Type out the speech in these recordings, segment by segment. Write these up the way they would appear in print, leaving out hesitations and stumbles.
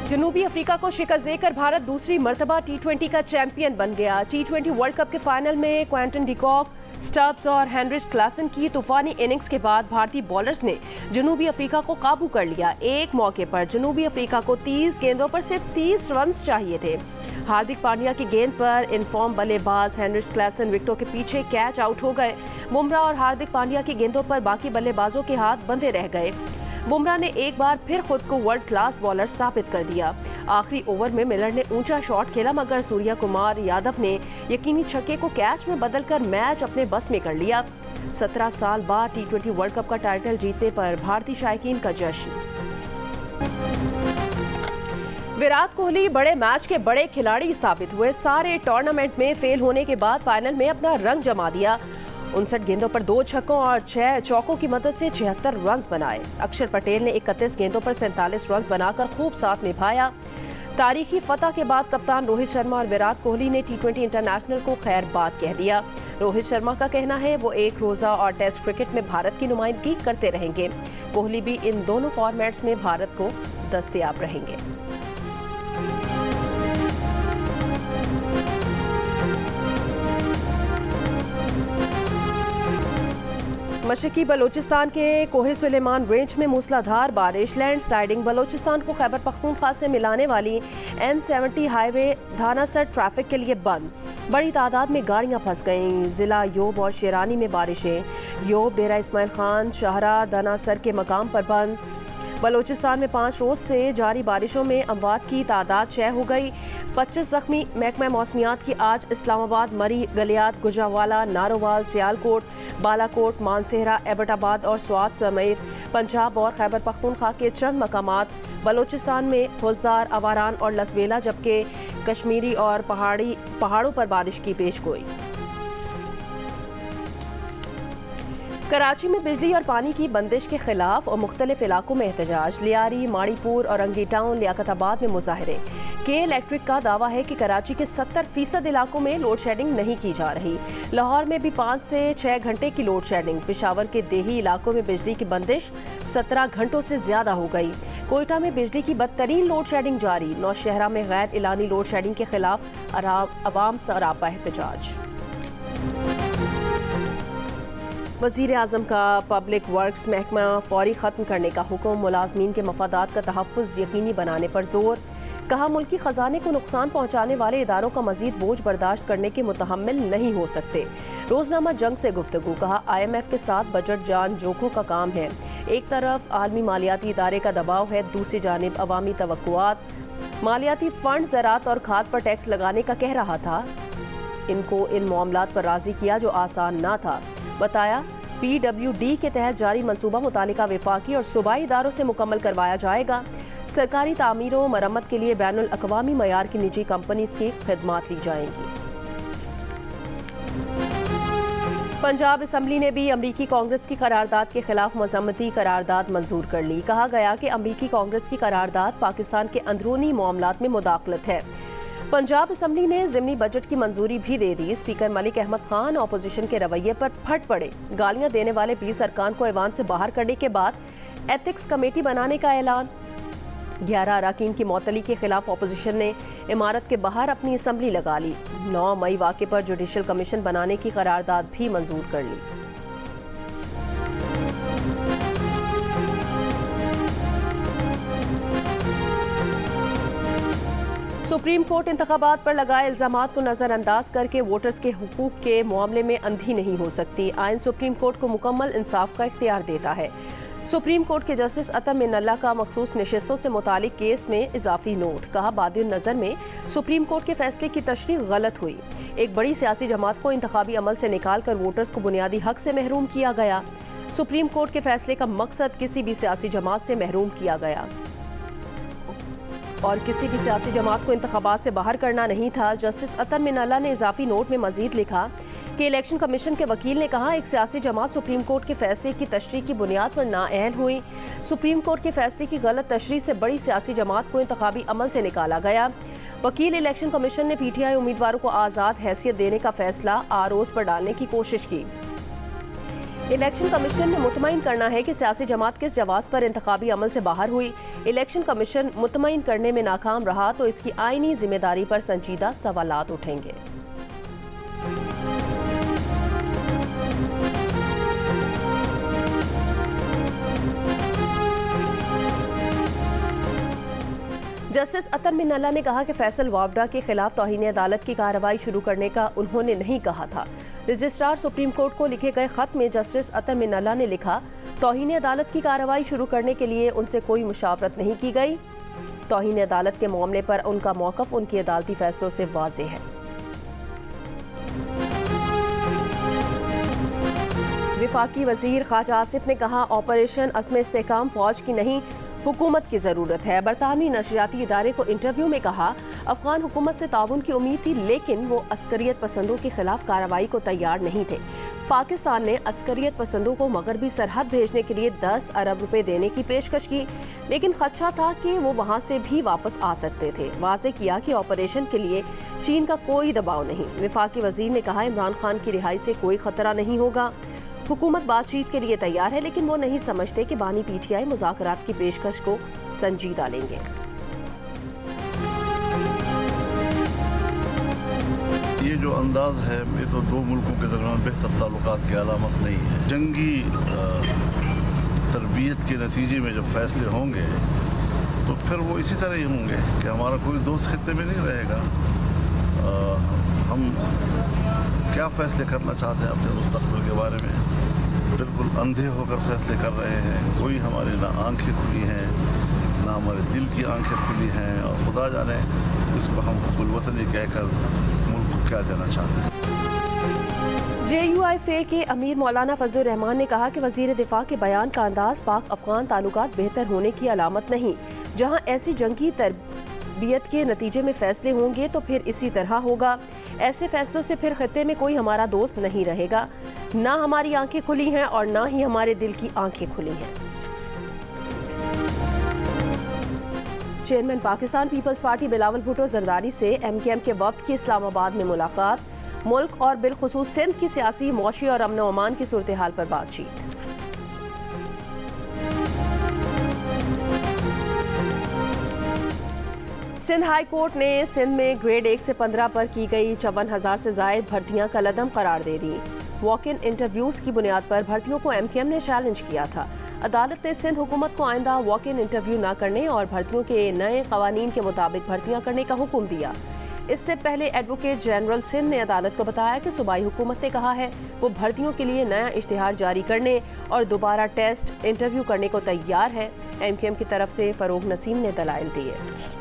जनूबी अफ्रीका को शिकस्त देकर भारत दूसरी मर्तबा T20 का चैंपियन बन गया। T20 वर्ल्ड कप के फाइनल में क्विंटन डी कॉक, स्टब्स और हेनरिच क्लासन की तूफानी इनिंग्स के बाद भारतीय बॉलर्स ने जनूबी अफ्रीका को काबू कर लिया। एक मौके पर जनूबी अफ्रीका को 30 गेंदों पर सिर्फ 30 रन चाहिए थे। हार्दिक पांड्या की गेंद पर इनफॉर्म बल्लेबाज हेनरिच क्लासन विकेटों के पीछे कैच आउट हो गए। बुमराह और हार्दिक पांड्या की गेंदों पर बाकी बल्लेबाजों के हाथ बंधे रह गए। बुमराह ने एक बार फिर खुद को वर्ल्ड क्लास बॉलर साबित कर दिया। आखिरी ओवर में मिलर ने ऊंचा शॉट खेला, मगर सूर्या कुमार यादव ने यकीनी छक्के को कैच में बदलकर मैच अपने बस में कर लिया। 17 साल बाद T20 वर्ल्ड कप का टाइटल जीतने पर भारतीय शायकीन का जश्न। विराट कोहली बड़े मैच के बड़े खिलाड़ी साबित हुए। सारे टूर्नामेंट में फेल होने के बाद फाइनल में अपना रंग जमा दिया। 59 गेंदों पर 2 छक्कों और 6 चौकों की मदद से 76 रन बनाए। अक्षर पटेल ने 31 गेंदों पर 47 रन बनाकर खूब साथ निभाया। तारीखी फतह के बाद कप्तान रोहित शर्मा और विराट कोहली ने T20 इंटरनेशनल को खैर बात कह दिया। रोहित शर्मा का कहना है वो एक रोजा और टेस्ट क्रिकेट में भारत की नुमाइंदगी करते रहेंगे। कोहली भी इन दोनों फॉर्मेट्स में भारत को दस्तयाब रहेंगे। मशरकी बलोचिस्तान के कोहे सुलेमान रेंज में मूसलाधार बारिश, लैंड स्लाइडिंग। बलोचिस्तान को खैबर पख्तूनख्वा से मिलाने वाली N70 हाईवे धानासर ट्रैफिक के लिए बंद। बड़ी तादाद में गाड़ियां फंस गईं। जिला योब और शेरानी में बारिशें। योब, डेरा इस्माइल खान, शाहरा, धानासर के मकाम पर बंद। बलोचिस्तान में 5 रोज से जारी बारिशों में अमवात की तादाद 6 हो गई। 25 जख्मी। महकमा मौसमियात की आज इस्लामाबाद, मरी, गलियात, गुजरावाला, नारोवाल, सियालकोट, बालाकोट, मानसेहरा, एबटाबाद और स्वात समेत पंजाब और खैबर पख्तूनख्वा के चंद मकामात, बलोचिस्तान में फौजदार, अवारान और लसबेला, जबकि कश्मीरी और पहाड़ों पर बारिश की पेशगोई। कराची में बिजली और पानी की बंदिश के खिलाफ और मुख्तलिफ इलाकों में एहतजाज। लियारी, माड़ीपुर और रंगी टाउन, लियाकताबाद में मुजाहरे। के इलेक्ट्रिक का दावा है कि कराची के 70% इलाकों में लोड शेडिंग नहीं की जा रही। लाहौर में भी 5 से 6 घंटे की लोड शेडिंग। पेशावर के देही इलाकों में बिजली की बंदिश 17 घंटों से ज्यादा हो गई। कोयटा में बिजली की बदतरीन लोड शेडिंग जारी। नौशहरा में गैर इलानी लोड शेडिंग के खिलाफ अवाम सरापा एहतजाज। वज़ीर आज़म का पब्लिक वर्क्स महकमा फौरी ख़त्म करने का हुक्म। मुलाजमीन के मफादात का तहफ़्फ़ुज़ यकीनी बनाने पर जोर। कहा मुल्की ख़जाने को नुकसान पहुँचाने वाले इदारों का मज़ीद बोझ बर्दाश्त करने के मुतहम्मिल नहीं हो सकते। रोज़नामा जंग से गुफ्तगू। कहा IMF के साथ बजट जान जोखों का काम है। एक तरफ आलमी मालियाती इदारे का दबाव है, दूसरी जानिब अवामी तवक्कुआत। मालियाती फ़ंड ज़राअत और खाद पर टैक्स लगाने का कह रहा था। इनको इन मामलात पर राज़ी किया जो आसान ना था। बताया PWD के तहत जारी मंसूबा मुतालिका वफाकी और सूबाई इदारों से मुकम्मल करवाया जाएगा। सरकारी तामीरों मरम्मत के लिए बैनुल अक़वामी मयार की निजी कंपनीज की खिदमात ली जाएंगी। पंजाब असम्बली ने भी अमरीकी कांग्रेस की करारदाद के खिलाफ मज़म्मती करारदाद मंजूर कर ली। कहा गया कि अमरीकी कांग्रेस की करारदाद पाकिस्तान के अंदरूनी मामलात में मुदाखलत है। पंजाब असम्बली ने ज़िमनी बजट की मंजूरी भी दे दी। स्पीकर मलिक अहमद खान अपोजिशन के रवैये पर फट पड़े। गालियां देने वाले 20 अरकान को ऐवान से बाहर करने के बाद एथिक्स कमेटी बनाने का ऐलान। 11 अरकान की मौतली के खिलाफ अपोजिशन ने इमारत के बाहर अपनी असम्बली लगा ली। 9 मई वाक़े पर जुडिशल कमीशन बनाने की करारदाद भी मंजूर कर ली। सुप्रीम कोर्ट इंतखाबात पर लगाए इल्जामात को नजरअंदाज करके वोटर्स के हुकूक के मामले में अंधी नहीं हो सकती। आइन सुप्रीम कोर्ट को मुकम्मल इंसाफ का इख्तियार देता है। सुप्रीम कोर्ट के जस्टिस अतम मिनल्ला का मखसूस नशिस्तों से मुतालिक केस में इजाफी नोट। कहा बादिल नजर में सुप्रीम कोर्ट के फैसले की तशरीह गलत हुई। एक बड़ी सियासी जमात को इंतखाबी अमल से निकाल कर वोटर्स को बुनियादी हक से महरूम किया गया। सुप्रीम कोर्ट के फैसले का मकसद किसी भी सियासी जमात से महरूम किया गया और किसी भी सियासी जमात को इंतखाबात से बाहर करना नहीं था। जस्टिस अतर मिनल्ला ने इजाफी नोट में मजीद लिखा कि इलेक्शन कमीशन के वकील ने कहा एक सियासी जमात सुप्रीम कोर्ट के फैसले की तशरीह की बुनियाद पर नाअहल हुई। सुप्रीम कोर्ट के फैसले की गलत तशरीह से बड़ी सियासी जमात को इंतखाबी अमल से निकाला गया। वकील इलेक्शन कमीशन ने PTI उम्मीदवारों को आज़ाद हैसियत देने का फैसला आरोज पर डालने की कोशिश की। इलेक्शन कमीशन ने मुतमईन करना है कि सियासी जमात किस जवाब पर इंतखाबी अमल से बाहर हुई। इलेक्शन कमीशन मुतमईन करने में नाकाम रहा तो इसकी आईनी जिम्मेदारी पर संजीदा सवालात उठेंगे। जस्टिस अतर मिन्नल्ला ने कहा कि फैसल वावडा के खिलाफ तौहीन अदालत की कार्रवाई शुरू करने का उन्होंने नहीं कहा था। रजिस्ट्रार सुप्रीम कोर्ट को लिखे गए खत में जस्टिस अतर मिन्नल्ला ने लिखा, तौहीन अदालत की कार्रवाई शुरू करने के लिए उनसे कोई मुशावरत नहीं की गई। तौहीन अदालत के मामले पर उनका मौक़िफ़ उनके अदालती फैसलों से वाज़ेह है। विफाकी वज़ीर ख्वाजा आसिफ ने कहा, ऑपरेशन अस्म इस्तेहकाम फौज की नहीं हुकूमत की ज़रूरत है। बरतानवी नशरियाती इदारे को इंटरव्यू में कहा, अफगान हुकूमत से ताउन की उम्मीद थी लेकिन वो अस्करियत पसंदों के खिलाफ कार्रवाई को तैयार नहीं थे। पाकिस्तान ने अस्करियत पसंदों को मगरबी सरहद भेजने के लिए 10 अरब रुपए देने की पेशकश की, लेकिन खदशा था कि वो वहाँ से भी वापस आ सकते थे। वाज़े किया कि ऑपरेशन के लिए चीन का कोई दबाव नहीं। विफाकी वज़ीर ने कहा, इमरान खान की रिहाई से कोई खतरा नहीं होगा। हुकूमत बातचीत के लिए तैयार है लेकिन वो नहीं समझते कि बानी पीटीआई मुज़ाकरात की पेशकश को संजीदा लेंगे। ये जो अंदाज है ये तो दो मुल्कों के दरमियान बेहतर ताल्लुकात की अलामत नहीं है। जंगी तरबियत के नतीजे में जब फैसले होंगे तो फिर वो इसी तरह ही होंगे कि हमारा कोई दोस्त खित्ते में नहीं रहेगा। हम क्या फैसले करना चाहते हैं अपने मुस्तक़बिल के बारे में, बिल्कुल अंधे होकर फैसले कर रहे हैं। कोई हमारी ना आंखें खुली हैं ना हमारे दिल की आंखें खुली हैं, और खुदा जाने इसको हम हुब्बुल वतनी कहकर मुल्क को क्या देना चाहते हैं। JUIFA के अमीर मौलाना फजलुर रहमान ने कहा कि वज़ीर दिफा के बयान का अंदाज पाक अफगान ताल्लुकात बेहतर होने की अलामत नहीं। जहाँ ऐसी जंगी तरबियत के नतीजे में फैसले होंगे तो फिर इसी तरह होगा। ऐसे फैसलों से फिर खत्ते में कोई हमारा दोस्त नहीं रहेगा। ना हमारी आंखें खुली हैं और ना ही हमारे दिल की आंखें खुली हैं। Chairman Pakistan Peoples Party Bilawal Bhutto Zardari से MKM के वफ्द की इस्लामाबाद में मुलाकात। मुल्क और बिलखुसूस सिंध की सियासी, मौशी और अमन अमान की सूरत हाल पर बातचीत। सिंध हाई कोर्ट ने सिंध में ग्रेड 1 से 15 पर की गई 54,000 से जायद भर्तियां कलअदम करार दे दी। वॉक इन इंटरव्यूज की बुनियाद पर भर्तियों को MKM ने चैलेंज किया था। अदालत ने सिंध हुकूमत को आइंदा वॉक इन इंटरव्यू न करने और भर्तियों के नए कवानीन के मुताबिक भर्तियां करने का हुक्म दिया। इससे पहले एडवोकेट जनरल सिंध ने अदालत को बताया कि सूबाई हुकूमत ने कहा है वो भर्तियों के लिए नया इश्तिहार जारी करने और दोबारा टेस्ट इंटरव्यू करने को तैयार है। MKM की तरफ से फरोग नसीम ने दलाइल दिए।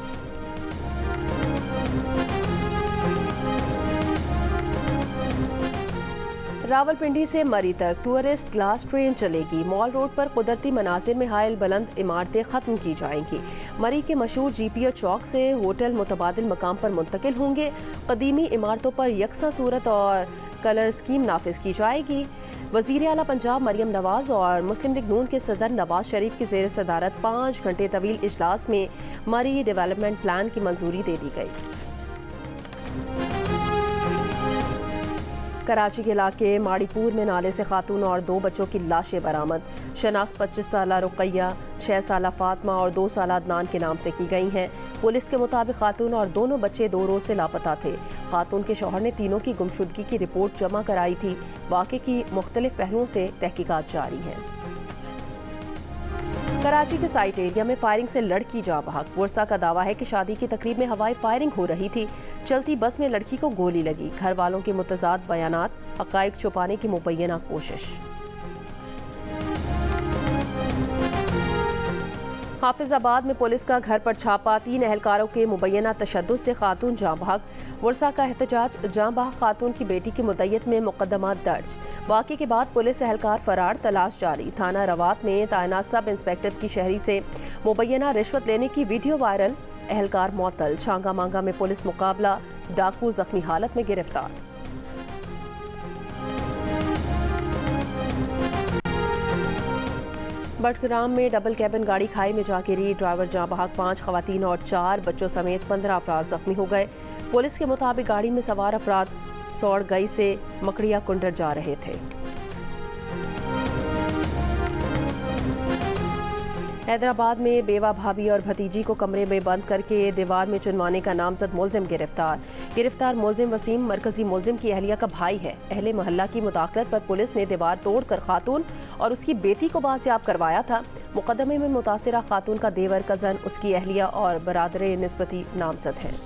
रावलपिंडी से मरी तक टूरिस्ट क्लास ट्रेन चलेगी। मॉल रोड पर कुदरती मनाजिर में हायल बुलंद इमारतें खत्म की जाएंगी। मरी के मशहूर GPO चौक से होटल मुतबादिल मकाम पर मुंतकिल होंगे। कदीमी इमारतों पर यकसा सूरत और कलर स्कीम नाफिज की जाएगी। वज़ीर आला पंजाब मरियम नवाज और मुस्लिम लीग नून के सदर नवाज शरीफ की ज़ेर सदारत 5 घंटे तवील इजलास में मरी डेवलपमेंट प्लान की मंजूरी दे दी गई। कराची के इलाके माड़ीपुर में नाले से खातून और 2 बच्चों की लाशें बरामद। शनाख्त 25 साला रुकैया, 6 साला फातिमा और 2 साला अदनान के नाम से की गई हैं। पुलिस के मुताबिक खातून और दोनों बच्चे 2 रोज से लापता थे। खातून के शौहर ने तीनों की गुमशुदगी की रिपोर्ट जमा कराई थी। वाक़े की मुख्तलिफ पहलुओं से तहकीकात जारी है। कराची के साइट एरिया में फायरिंग से लड़की जाँ बहक। वर्षा का दावा है कि शादी की तकरीब में हवाई फायरिंग हो रही थी। चलती बस में लड़की को गोली लगी। घर वालों के मुतज़ाद बयानात, हक़ाइक़ छुपाने की मुबैना कोशिश। हाफिजाबाद में पुलिस का घर पर छापा। 3 एहलकारों के मुबैना तशद्दुद से खातून जाँ बहक। वर्षा का एहतजाज, जाँ बहक खातून की बेटी की मुद्दत में मुकदमा दर्ज। वाक़े के बाद पुलिस एहलकार फरार, तलाश जारी। थाना रवात में तैनात सब इंस्पेक्टर की शहरी से मुबैना रिश्वत लेने की वीडियो वायरल। एहलकार मुअत्तल। छांगा मांगा में पुलिस मुकाबला। डाकू जख्मी हालत में गिरफ्तार। बटग्राम में डबल कैबिन गाड़ी खाई में जा गिरी। ड्राइवर जाँ बहक। 5 खवातीन और 4 बच्चों समेत 15 अफराद जख्मी हो गए। पुलिस के मुताबिक गाड़ी में सवार अफराद सौड़ गई से मकड़िया कुंडर जा रहे थे। हैदराबाद में बेवा भाभी और भतीजी को कमरे में बंद करके दीवार में चुनवाने का नामजद मुलजिम गिरफ्तार मुलजिम वसीम मरकजी मुलजिम की अहलिया का भाई है। अहले मोहल्ला की मुदाखलत पर पुलिस ने दीवार तोड़कर खातून और उसकी बेटी को बाजियाब करवाया था। मुकदमे में मुतासिरा खातून का देवर, कजन, उसकी अहलिया और बरादरे निस्बती नामजद हैं।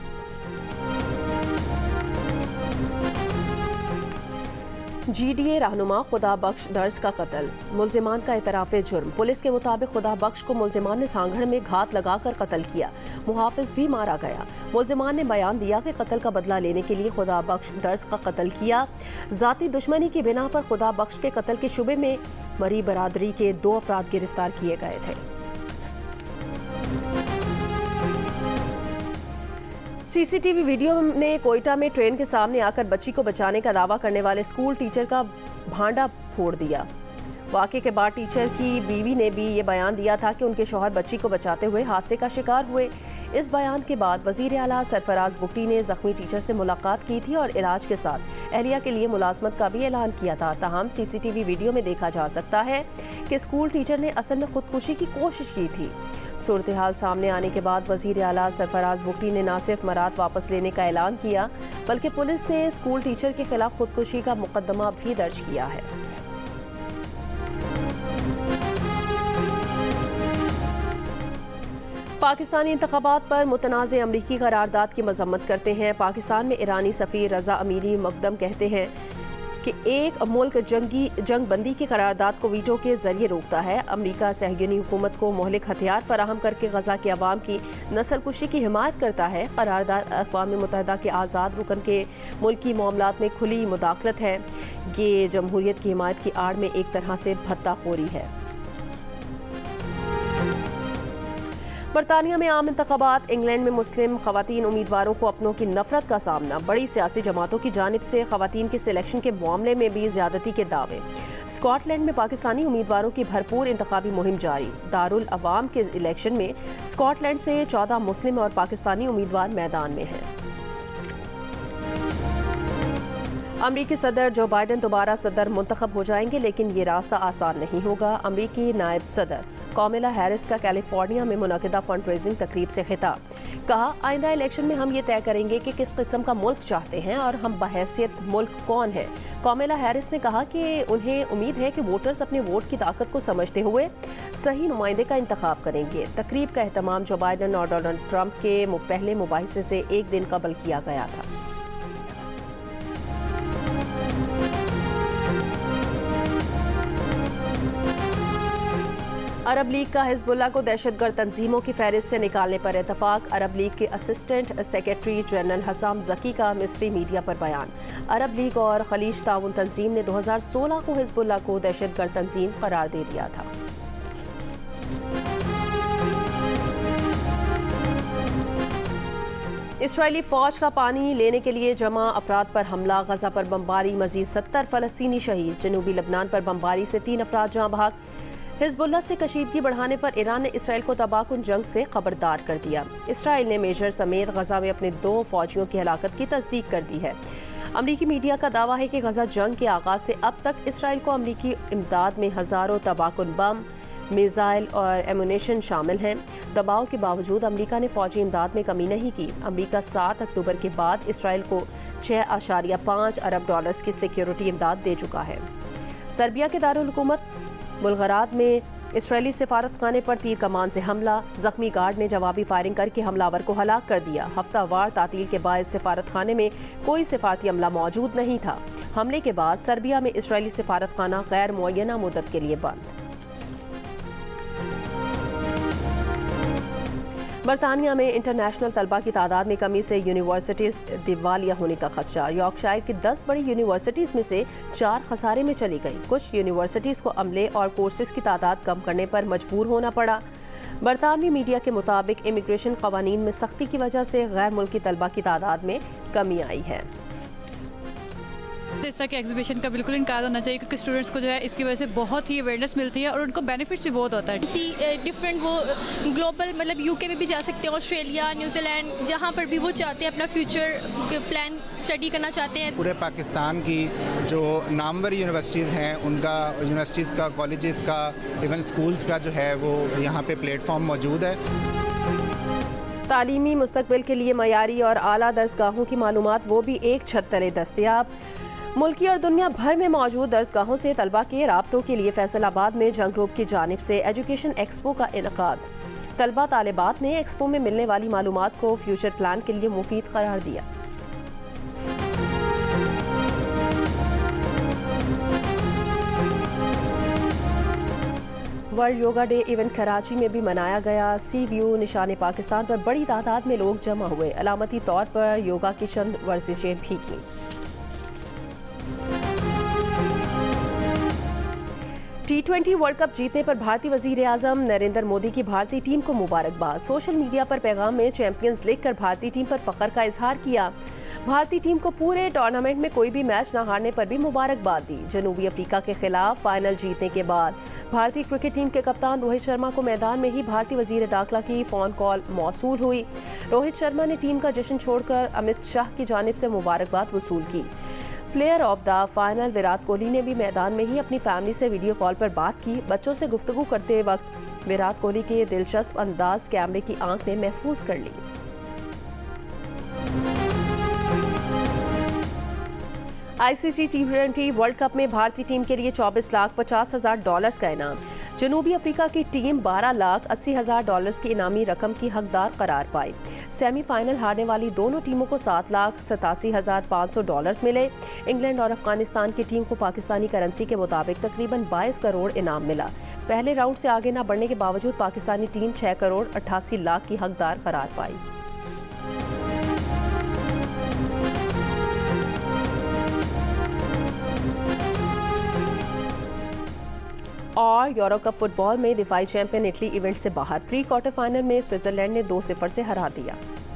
GDA रहनुमा खुदा बख्श दर्ज का कत्ल, मुलजिमान का इतराफ़ जुर्म। पुलिस के मुताबिक खुदा बख्श को मुलजिमान ने सांगड़ में घात लगाकर कत्ल किया, मुहाफिज भी मारा गया। मुलजिमान ने बयान दिया कि कत्ल का बदला लेने के लिए खुदा बख्श दर्ज का कत्ल किया। ज़ाती दुश्मनी की बिना पर खुदा बख्श के कत्ल के शुबे में मरी बरादरी के 2 अफराद गिरफ्तार किए गए थे। CCTV वीडियो ने कोयटा में ट्रेन के सामने आकर बच्ची को बचाने का दावा करने वाले स्कूल टीचर का भांडा फोड़ दिया। वाक़े के बाद टीचर की बीवी ने भी ये बयान दिया था कि उनके शौहर बच्ची को बचाते हुए हादसे का शिकार हुए। इस बयान के बाद वज़ीर आला सरफराज बुगटी ने ज़ख्मी टीचर से मुलाकात की थी और इलाज के साथ अहलिया के लिए मुलाजमत का भी ऐलान किया था। ताहम CCTV वीडियो में देखा जा सकता है कि स्कूल टीचर ने असल में खुदकुशी की कोशिश की थी। सूरत हाल सामने आने के बाद वज़ीर आला सरफराज बुगटी ने न सिर्फ मराद वापस लेने का ऐलान किया बल्कि पुलिस ने स्कूल टीचर के खिलाफ खुदकुशी का मुकदमा भी दर्ज किया है। पाकिस्तानी इंतखाबात पर मुतनाज़ अमरीकी करारदाद की मजम्मत करते हैं। पाकिस्तान में ईरानी सफ़ीर रज़ा अमीरी मकदम कहते हैं कि एक मुल्क जंग बंदी की करारदाद को वीटो के जरिए रोकता है। अमरीका सहयूनी हुकूमत को मोहलिक हथियार फराहम करके गजा के अवाम की नस्ल कुशी की हिमायत करता है। करारदाद अक़वाम मुत्तहिदा के आज़ाद रुकन के मुल्की मामलात में खुली मुदाखलत है। ये जमहूरियत की हिमायत की आड़ में एक तरह से भत्ताखोरी है। बरतानिया में आम इंतखाबात, इंग्लैंड में मुस्लिम खवातीन उम्मीदवारों को अपनों की नफरत का सामना, बड़ी सियासी जमातों की जानिब से खवातीन के सिलेक्शन के मामले में भी ज्यादती के दावे। स्कॉटलैंड में पाकिस्तानी उम्मीदवारों की भरपूर इंतखाबी मुहिम जारी। दारुल अवाम के इलेक्शन में स्कॉटलैंड से 14 मुस्लिम और पाकिस्तानी उम्मीदवार मैदान में हैं। अमरीकी सदर जो बाइडन दोबारा सदर मुंतखब हो जाएंगे, लेकिन ये रास्ता आसान नहीं होगा। अमरीकी नायब सदर कामिला हैरिस का कैलिफोर्निया में मुनक़िदा फंड रेजिंग तकरीब से खिताब, कहा आइंदा इलेक्शन में हम ये तय करेंगे कि किस किस्म का मुल्क चाहते हैं और हम बहैसियत मुल्क कौन है। कामिला हैरिस ने कहा कि उन्हें उम्मीद है कि वोटर्स अपने वोट की ताकत को समझते हुए सही नुमाइंदे का इंतखाब करेंगे। तकरीब का एहतमाम जो बाइडन और डोनाल्ड ट्रंप के पहले मुबाहिसे से एक दिन कबल किया गया था। अरब लीग का हिजबुल्ला को दहशतगर्द तंजीमों की फहरिस्त से निकालने पर इतफाक। अरब लीग के assistant secretary general Hossam Zaki का मिस्री मीडिया पर बयान। अरब लीग और खलीज ताउन तंजीम ने 2016 को हिजबुल्ला को दहशतगर्द तंजीम करार दे दिया था। इसराइली फौज का पानी लेने के लिए जमा अफराद पर हमला, गजा पर बमबारी, मजीद 70 फलस्तीनी शहीद। जनूबी लबनान पर बमबारी से 3 अफराद जाँ बहक। हिजबुल्ला से कशीदगी बढ़ाने पर ईरान ने इसराइल को तबाहकुन जंग से खबरदार कर दिया। इसराइल ने मेजर समेत गजा में अपने 2 फौजियों की हलाकत की तस्दीक कर दी है। अमरीकी मीडिया का दावा है कि गजा जंग के आगाज से अब तक इसराइल को अमरीकी इमदाद में हज़ारों तबाहकुन बम, मिसाइल और एमुनेशन शामिल हैं। दबाव के बावजूद अमरीका ने फौजी इमदाद में कमी नहीं की। अमरीका 7 अक्टूबर के बाद इसराइल को $6.5 अरब की सिक्योरिटी इमदाद दे चुका है। सर्बिया के दारुल हुकूमत बुल्गराद में इसराइली सिफारत खाने पर तीर कमान से हमला, जख्मी गार्ड ने जवाबी फायरिंग करके हमलावर को हलाक कर दिया। हफ्तावार तातील के बाद सिफारत खाने में कोई सिफारती अमला मौजूद नहीं था। हमले के बाद सर्बिया में इसराइली सिफारत खाना गैर मुअय्यना मुद्दत के लिए बंद। बरतानिया में इंटरनेशनल तलबा की तादाद में कमी से यूनिवर्सिटीज़ दिवालिया होने का खदशा। यॉर्कशायर की 10 बड़ी यूनिवर्सिटीज़ में से 4 खसारे में चली गई। कुछ यूनिवर्सिटीज़ को अमले और कोर्सेज की तादाद कम करने पर मजबूर होना पड़ा। बरतानवी मीडिया के मुताबिक इमिग्रेशन कवानीन में सख्ती की वजह से गैर मुल्की तलबा की तादाद में कमी आई है। इस तरह के एग्जीबिशन का बिल्कुल इनकार होना चाहिए, क्योंकि स्टूडेंट्स को जो है इसकी वजह से बहुत ही अवेयरनेस मिलती है और उनको बेनिफिट्स भी बहुत होता है। डिफरेंट वो ग्लोबल मतलब यूके में भी जा सकते हैं, ऑस्ट्रेलिया, न्यूजीलैंड, जहाँ पर भी वो चाहते हैं अपना फ्यूचर प्लान स्टडी करना चाहते हैं। पूरे पाकिस्तान की जो नामवर यूनिवर्सिटीज़ हैं उनका, यूनिवर्सिटीज़ का, कॉलेजेस का, इवन स्कूल्स का जो है वो यहाँ पे प्लेटफॉर्म मौजूद है। तालीमी मुस्तकबिल के लिए मयारी और आला दर्सगाहों की मालूमात वो भी एक छत तले दस्तयाब। मुल्की और दुनिया भर में मौजूद दर्सगाहों से तलबा के राब्तों के लिए फैसलाबाद में जंग ग्रुप की जानिब से एजुकेशन एक्सपो का इनकाद। तलबा तालिबात ने एक्सपो में मिलने वाली मालूमात को फ्यूचर प्लान के लिए मुफीद करार दिया। World yoga day event Karachi में भी मनाया गया। सी व्यू निशान पाकिस्तान पर बड़ी तादाद में लोग जमा हुए। अलामती तौर पर योगा की चंद वर्जिशें भी की। T20 वर्ल्ड कप जीतने पर भारतीय वजीर आजम नरेंद्र मोदी की भारतीय टीम को मुबारकबाद। सोशल मीडिया पर पैगाम में चैंपियंस लिखकर भारतीय टीम पर फख्र का इजहार किया। भारतीय टीम को पूरे टूर्नामेंट में कोई भी मैच न हारने पर भी मुबारकबाद दी। जनूबी अफ्रीका के खिलाफ फाइनल जीतने के बाद भारतीय क्रिकेट टीम के कप्तान रोहित शर्मा को मैदान में ही भारतीय वजीर दाखिला की फ़ोन कॉल मौसूल हुई। रोहित शर्मा ने टीम का जश्न छोड़कर अमित शाह की जानिब से मुबारकबाद वसूल की। Player of the final Virat Kohli ने भी मैदान में ही अपनी फैमिली से वीडियो कॉल पर बात की। बच्चों से गुफ्तगू करते वक्त विराट कोहली के दिलचस्प अंदाज कैमरे की आंख ने महफूज कर ली। ICC T20 वर्ल्ड कप में भारतीय टीम के लिए $24,50,000 का इनाम। जनूबी अफ्रीका की टीम $12,80,000 की इनामी रकम की हकदार करार पाई। सेमीफाइनल हारने वाली दोनों टीमों को $7,87,500 मिले। इंग्लैंड और अफगानिस्तान की टीम को पाकिस्तानी करेंसी के मुताबिक तकरीबन 22 करोड़ इनाम मिला। पहले राउंड से आगे न बढ़ने के बावजूद पाकिस्तानी टीम 6 करोड़ 88 लाख की हकदार करार पाई। और यूरो कप फुटबॉल में दिफाई चैंपियन इटली इवेंट से बाहर। प्री क्वार्टर फाइनल में स्विट्जरलैंड ने 2-0 से हरा दिया।